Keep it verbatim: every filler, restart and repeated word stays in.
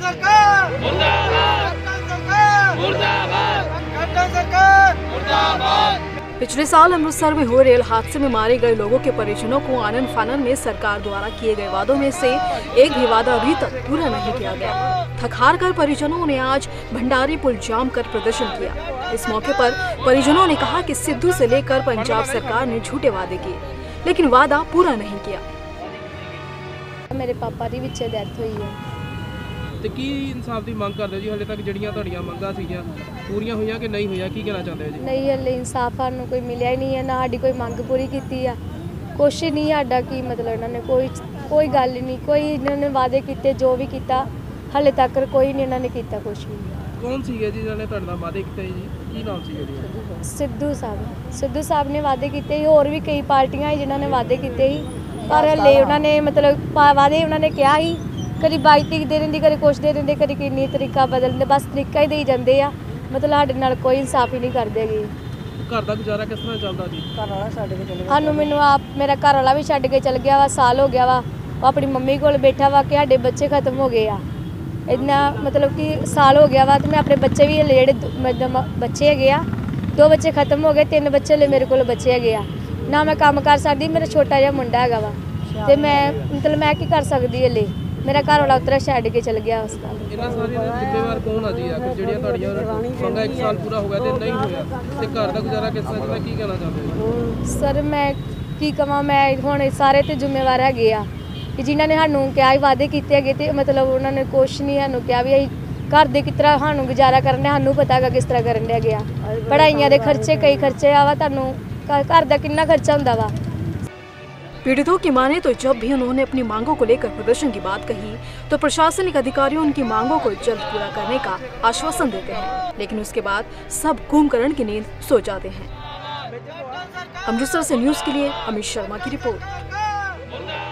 सरकार मुर्दाबाद, सरकार मुर्दाबाद, सरकार मुर्दाबाद। पिछले साल अमृतसर में हुए रेल हादसे में मारे गए लोगों के परिजनों को आनन फानन में सरकार द्वारा किए गए वादों में से एक भी वादा अभी तक पूरा नहीं किया गया। थक-हार कर परिजनों ने आज भंडारी पुल जाम कर प्रदर्शन किया। इस मौके पर परिजनों ने कहा कि सिद्धू से लेकर पंजाब सरकार ने झूठे वादे किए, लेकिन वादा पूरा नहीं किया। मेरे पापा की विच डेथ हुई है ਤੇ ਕੀ ਇਨਸਾਫ ਦੀ ਮੰਗ ਕਰਦੇ ਜੀ? ਹਲੇ ਤੱਕ ਜਿਹੜੀਆਂ ਤੁਹਾਡੀਆਂ ਮੰਗਾਂ ਸੀਗੀਆਂ ਪੂਰੀਆਂ ਹੋਈਆਂ ਕਿ ਨਹੀਂ ਹੋਈਆਂ, ਕੀ ਕਹਿਣਾ ਚਾਹੁੰਦੇ ਹੋ ਜੀ? ਨਹੀਂ, ਹਲੇ ਇਨਸਾਫ ਸਾਨੂੰ ਕੋਈ ਮਿਲਿਆ ਹੀ ਨਹੀਂ ਹੈ, ਨਾ ਸਾਡੀ ਕੋਈ ਮੰਗ ਪੂਰੀ ਕੀਤੀ ਆ, ਕੁਛ ਨਹੀਂ ਸਾਡਾ। ਕੀ ਮਤਲਬ ਇਹਨਾਂ ਨੇ ਕੋਈ ਕੋਈ ਗੱਲ ਨਹੀਂ, ਕੋਈ ਇਹਨਾਂ ਨੇ ਵਾਅਦੇ ਕੀਤੇ, ਜੋ ਵੀ ਕੀਤਾ ਹਲੇ ਤੱਕ ਕੋਈ ਨਹੀਂ ਇਹਨਾਂ ਨੇ ਕੀਤਾ ਕੁਛ ਵੀ। ਕੌਣ ਸੀਗੇ ਜੀ ਜਿਹਨਾਂ ਨੇ ਤੁਹਾਡੇ ਨਾਲ ਵਾਅਦੇ ਕੀਤੇ ਜੀ? ਕੀ ਨਾਮ ਸੀਗਾ ਜੀ? ਸਿੱਧੂ ਸਾਹਿਬ ਸਿੱਧੂ ਸਾਹਿਬ ਨੇ ਵਾਅਦੇ ਕੀਤੇ ਸੀ, ਹੋਰ ਵੀ ਕਈ ਪਾਰਟੀਆਂ ਸੀ ਜਿਨ੍ਹਾਂ ਨੇ ਵਾਅਦੇ ਕੀਤੇ ਸੀ, ਪਰ ਹਲੇ ਉਹਨਾਂ ਨੇ ਮਤਲਬ ਵਾਅਦੇ ਉਹਨਾਂ ਨੇ ਕਿਹਾ ਸੀ कभी बाई तरीक दे देंगे, कभी कुछ दे देंगे, कभी किन्नी तरीका बदलते, बस तरीका ही दे जाते हैं, मतलब साढ़े नाल कोई इंसाफ ही नहीं करते। घर का गुजारा किस तरह चलता जी? घर वाला छड्ड के चले गया सानू मैनू आप मेरा घर वाला भी छड्ड के चल गया वा, साल हो गया वा, वो अपनी मम्मी कोल बैठा वा कि साडे बच्चे खत्म हो गए आ, इतना मतलब कि साल हो गया वा, तो मैं अपने बच्चे भी हले जेहड़े बच्चे है आ, दो बच्चे खत्म हो गए, तीन बच्चे हले मेरे कोल बच्चे है आ, ना मैं काम कर सकती, मेरा छोटा जिहा मुंडा है वा, तो मैं मतलब मैं की कर सकती हले, मेरा घर वाला उतरा छड्ड के चल गया अस्पताल। इन्हां सारियां दे जिम्मेवार कौन आ जी? आखिर ਜਿਹੜੀਆਂ ਤੁਹਾਡੀਆਂ ਮੰਗਾਂ ਇੱਕ ਸਾਲ ਪੂਰਾ ਹੋ ਗਿਆ ਤੇ ਨਹੀਂ ਹੋਇਆ ਤੇ ਘਰ ਦਾ ਗੁਜ਼ਾਰਾ ਕਿਸ ਤਰ੍ਹਾਂ ਚੱਲਦਾ, ਕੀ ਕਹਿਣਾ ਚਾਹੁੰਦੇ ਹੋ? ਸਰ ਮੈਂ ਕੀ ਕਹਾਂ, ਮੈਂ ਹੁਣ ਸਾਰੇ ਤੇ ਜ਼ਿੰਮੇਵਾਰ ਹੈਗੇ ਆ ਕਿ ਜਿਨ੍ਹਾਂ ਨੇ ਸਾਨੂੰ ਕਿਹਾ ਹੀ ਵਾਅਦੇ ਕੀਤੇ ਹੈਗੇ ਤੇ ਮਤਲਬ ਉਹਨਾਂ ਨੇ ਕੁਛ ਨਹੀਂ ਸਾਨੂੰ ਕਿਹਾ ਵੀ ਅਸੀਂ ਘਰ ਦੇ ਕਿਸ ਤਰ੍ਹਾਂ ਸਾਨੂੰ ਗੁਜ਼ਾਰਾ ਕਰਨ ਦੇ, ਸਾਨੂੰ ਪਤਾ ਹੈਗਾ ਕਿਸ ਤਰ੍ਹਾਂ ਕਰਨ ਦੇ ਹੈਗੇ ਆ, ਪੜ੍ਹਾਈਆਂ ਦੇ ਖਰਚੇ ਕਈ ਖਰਚੇ ਆ ਵਾ, ਤੁਹਾਨੂੰ ਘਰ ਦਾ ਕਿੰਨਾ ਖਰਚਾ ਹੁੰਦਾ ਵਾ। पीड़ितों की माने तो जब भी उन्होंने अपनी मांगों को लेकर प्रदर्शन की बात कही तो प्रशासनिक अधिकारियों उनकी मांगों को जल्द पूरा करने का आश्वासन देते हैं, लेकिन उसके बाद सब कुंभकर्ण की नींद सो जाते हैं। अमृतसर से न्यूज़ के लिए अमित शर्मा की रिपोर्ट।